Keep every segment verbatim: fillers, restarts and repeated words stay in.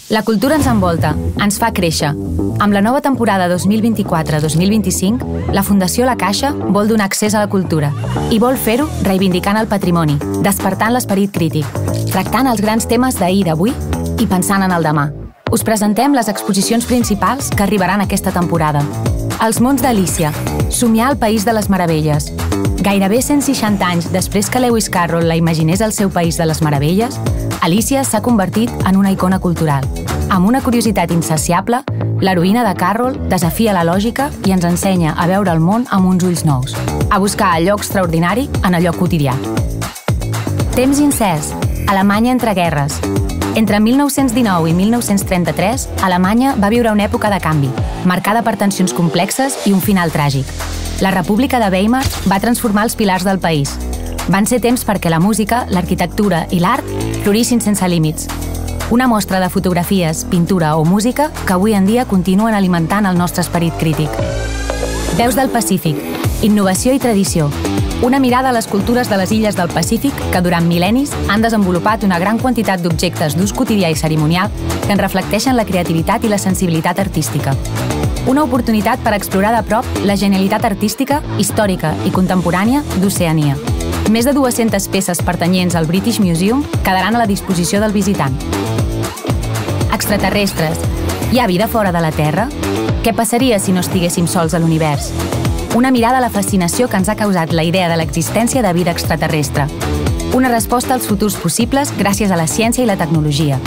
La cultura ens envolta, ens fa créixer. Amb la nova temporada dos mil vint-i-quatre dos mil vint-i-cinc, la Fundació La Caixa vol donar accés a la cultura i vol fer-ho reivindicant el patrimoni, despertant l'esperit crític, tractant els grans temes d'ahir, d'avui i pensant en el demà. Us presentem les exposicions principals que arribaran aquesta temporada. Els mons d'Alícia, somiar el País de les Meravelles. Gairebé cent seixanta anys després que Lewis Carroll la imaginés al seu País de les Meravelles, Alícia s'ha convertit en una icona cultural. Amb una curiositat insaciable, l'heroïna de Carroll desafia la lògica i ens ensenya a veure el món amb uns ulls nous, a buscar allò extraordinari en allò quotidià. Temps incers, Alemanya entre guerres. Entre mil nou-cents dinou i mil nou-cents trenta-tres, Alemanya va viure una època de canvi, marcada per tensions complexes i un final tràgic. La República de Weimar va transformar els pilars del país. Van ser temps perquè la música, l'arquitectura i l'art florissin sense límits. Una mostra de fotografies, pintura o música que avui en dia continuen alimentant el nostre esperit crític. Veus del Pacífic, innovació i tradició. Una mirada a les cultures de les illes del Pacífic que durant mil·lennis han desenvolupat una gran quantitat d'objectes d'ús quotidià i cerimonial que en reflecteixen la creativitat i la sensibilitat artística. Una oportunitat per explorar de prop la genialitat artística, històrica i contemporània d'Oceania. Més de dues-centes peces pertanyents al British Museum quedaran a la disposició del visitant. Extraterrestres. Hi ha vida fora de la Terra? Què passaria si no estiguéssim sols a l'univers? Una mirada a la fascinació que ens ha causat la idea de l'existència de vida extraterrestre. Una resposta als futurs possibles gràcies a la ciència i la tecnologia.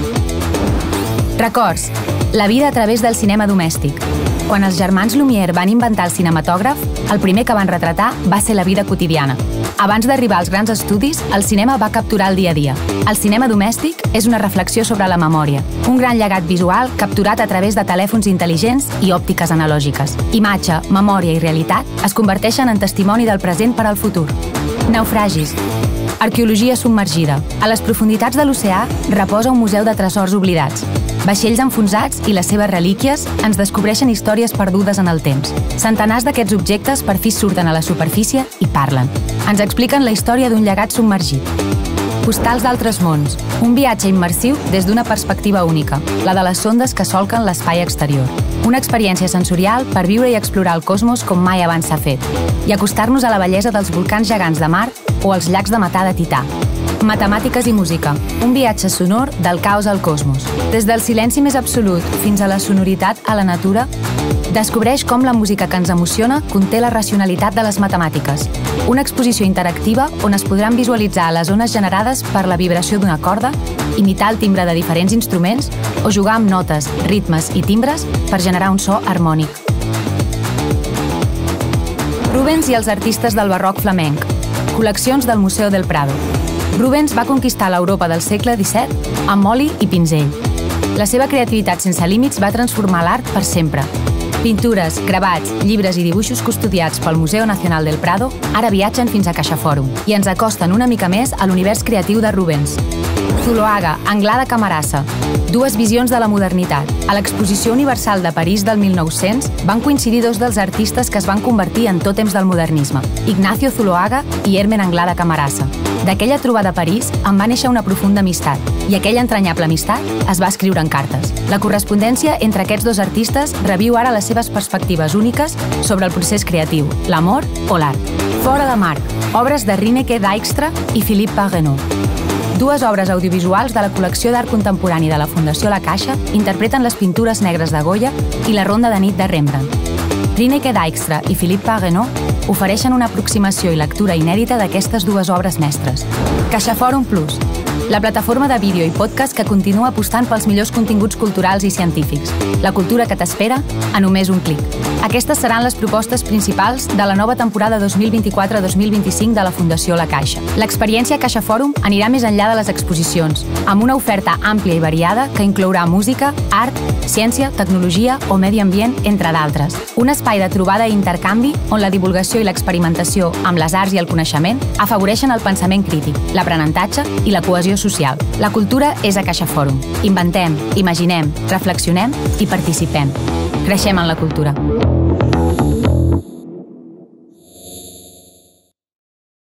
Records. La vida a través del cinema domèstic. Quan els germans Lumière van inventar el cinematògraf, el primer que van retratar va ser la vida quotidiana. Abans d'arribar als grans estudis, el cinema va capturar el dia a dia. El cinema domèstic és una reflexió sobre la memòria, un gran llegat visual capturat a través de telèfons intel·ligents i òptiques analògiques. Imatge, memòria i realitat es converteixen en testimoni del present per al futur. Naufragis. Arqueologia submergida. A les profunditats de l'oceà reposa un museu de tresors oblidats. Vaixells enfonsats i les seves relíquies ens descobreixen històries perdudes en el temps. Centenars d'aquests objectes per fi surten a la superfície i parlen. Ens expliquen la història d'un llegat submergit. Postals d'altres mons. Un viatge immersiu des d'una perspectiva única, la de les sondes que solquen l'espai exterior. Una experiència sensorial per viure i explorar el cosmos com mai abans s'ha fet i acostar-nos a la bellesa dels volcans gegants de Mart o els llacs de metà de Tità. Matemàtiques i música. Un viatge sonor del caos al cosmos. Des del silenci més absolut fins a la sonoritat a la natura, descobreix com la música que ens emociona conté la racionalitat de les matemàtiques. Una exposició interactiva on es podran visualitzar les ones generades per la vibració d'una corda, imitar el timbre de diferents instruments o jugar amb notes, ritmes i timbres per generar un so harmònic. Rubens i els artistes del barroc flamenc. Col·leccions del Museu del Prado. Rubens va conquistar l'Europa del segle disset amb oli i pinzell. La seva creativitat sense límits va transformar l'art per sempre. Pintures, gravats, llibres i dibuixos custodiats pel Museu Nacional del Prado ara viatgen fins a CaixaForum i ens acosten una mica més a l'univers creatiu de Rubens. Zuloaga, Anglada Camarasa. Dues visions de la modernitat. A l'Exposició Universal de París del mil nou-cents van coincidir dos dels artistes que es van convertir en tòtems del modernisme, Ignacio Zuloaga i Hermen Anglada Camarasa. D'aquella trobada a París en va néixer una profunda amistat i aquella entranyable amistat es va escriure en cartes. La correspondència entre aquests dos artistes reviu ara les seves perspectives úniques sobre el procés creatiu, l'amor o l'art. Fora de marc, obres de Rineke Dijkstra i Philippe Pagenaud. Dues obres audiovisuals de la col·lecció d'art contemporani de la Fundació La Caixa interpreten les pintures negres de Goya i la ronda de nit de Rembrandt. Rineke Dijkstra i Philippe Pagenaud ofereixen una aproximació i lectura inèdita d'aquestes dues obres mestres. CaixaForum Plus, la plataforma de vídeo i podcast que continua apostant pels millors continguts culturals i científics. La cultura que t'espera a només un clic. Aquestes seran les propostes principals de la nova temporada dos mil vint-i-quatre dos mil vint-i-cinc de la Fundació La Caixa. L'experiència CaixaForum anirà més enllà de les exposicions, amb una oferta àmplia i variada que inclourà música, art, ciència, tecnologia o medi ambient, entre d'altres. Un espai de trobada i intercanvi on la divulgació i l'experimentació amb les arts i el coneixement afavoreixen el pensament crític, l'aprenentatge i la cohesió social. La cultura és a CaixaForum. Inventem, imaginem, reflexionem i participem. Creixem en la cultura.